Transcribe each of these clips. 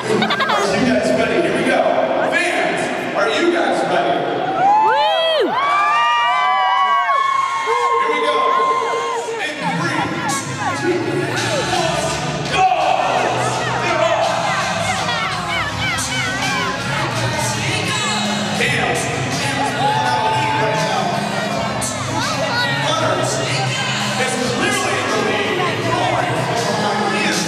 Are you guys ready? Here we go. Fans, are you guys ready? Woo! Here we go. In 3, 2, 1, go! They're off. Cam's pulling out a lead right now. Hunter is clearly in the lead. Roaring from behind him.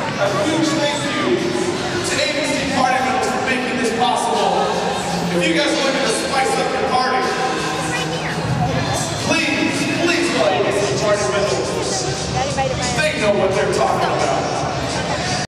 You guys